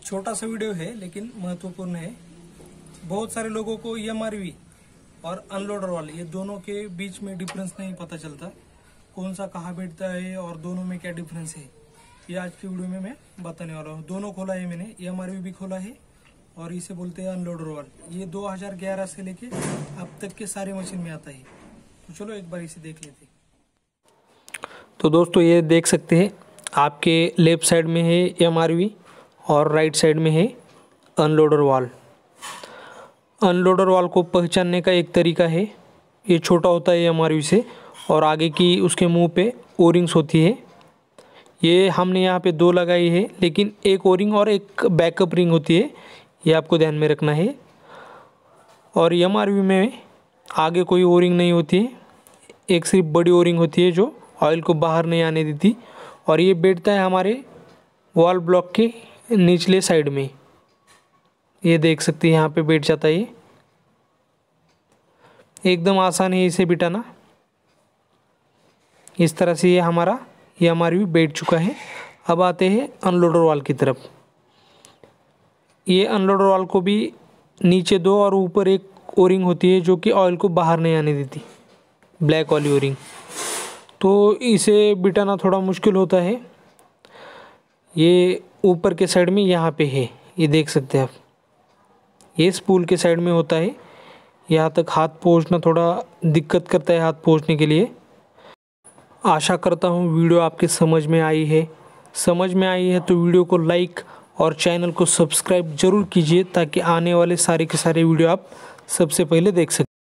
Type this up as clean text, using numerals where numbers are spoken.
छोटा सा वीडियो है लेकिन महत्वपूर्ण है। बहुत सारे लोगों को EMRV और अनलोडर वाले ये दोनों के बीच में डिफरेंस नहीं पता चलता, कौन सा कहाँ बैठता है और दोनों में क्या डिफरेंस है, ये आज की वीडियो में मैं बताने वाला हूँ। दोनों खोला है मैंने, EMRV भी खोला है और इसे बोलते हैं अनलोडर वाल। ये 2011 से लेके अब तक के सारे मशीन में आता है। तो चलो एक बार इसे देख लेते हैं। तो दोस्तों ये देख सकते हैं, आपके लेफ्ट साइड में है EMRV और राइट साइड में है अनलोडर वाल। अनलोडर वाल को पहचानने का एक तरीका है, ये छोटा होता है EMRV से और आगे की उसके मुंह पे ओरिंग्स होती है। ये हमने यहाँ पे 2 लगाई है, लेकिन एक ओरिंग और एक बैकअप रिंग होती है, ये आपको ध्यान में रखना है। और EMRV में आगे कोई ओरिंग नहीं होती है, एक सिर्फ बड़ी ओरिंग होती है जो ऑयल को बाहर नहीं आने देती। और ये बैठता है हमारे वॉल ब्लॉक के निचले साइड में, ये देख सकते हैं यहाँ पे बैठ जाता है। ये एकदम आसान है इसे बिठाना। इस तरह से ये हमारा EMRV बैठ चुका है। अब आते हैं अनलोडर वाल की तरफ। ये अनलोडर वाल को भी नीचे 2 और ऊपर एक ओरिंग होती है जो कि ऑयल को बाहर नहीं आने देती, ब्लैक वाली ओरिंग। तो इसे बिठाना थोड़ा मुश्किल होता है। ये ऊपर के साइड में यहाँ पे है, ये देख सकते हैं आप, ये स्पूल के साइड में होता है। यहाँ तक हाथ पहुँचना थोड़ा दिक्कत करता है, हाथ पहुँचने के लिए। आशा करता हूँ वीडियो आपके समझ में आई है। समझ में आई है तो वीडियो को लाइक और चैनल को सब्सक्राइब ज़रूर कीजिए, ताकि आने वाले सारे के सारे वीडियो आप सबसे पहले देख सकें।